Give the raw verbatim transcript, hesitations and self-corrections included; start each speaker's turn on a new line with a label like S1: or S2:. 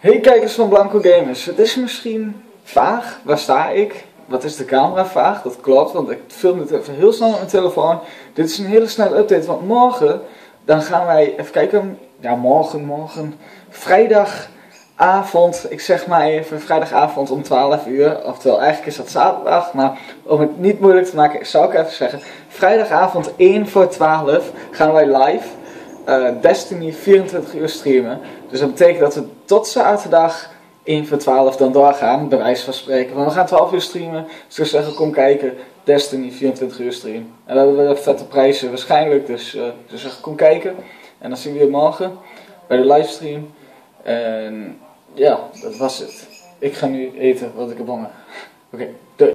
S1: Hey kijkers van Blanco Gamers, het is misschien vaag, waar sta ik? Wat is de camera vaag? Dat klopt, want ik film dit even heel snel met mijn telefoon. Dit is een hele snelle update, want morgen, dan gaan wij, even kijken, ja morgen, morgen, vrijdagavond, ik zeg maar even vrijdagavond om twaalf uur, oftewel eigenlijk is dat zaterdag, maar om het niet moeilijk te maken, zou ik even zeggen, vrijdagavond één voor twaalf gaan wij live uh, Destiny vierentwintig uur streamen. Dus dat betekent dat we tot zaterdag één voor twaalf dan doorgaan, bij wijze van spreken. Want we gaan twaalf uur streamen, dus ik zou zeggen kom kijken, Destiny vierentwintig uur stream. En dan hebben we vette prijzen waarschijnlijk, dus, uh, dus zeg kom kijken. En dan zien we je morgen bij de livestream. En ja, dat was het. Ik ga nu eten wat ik heb honger. Oké, okay, doei.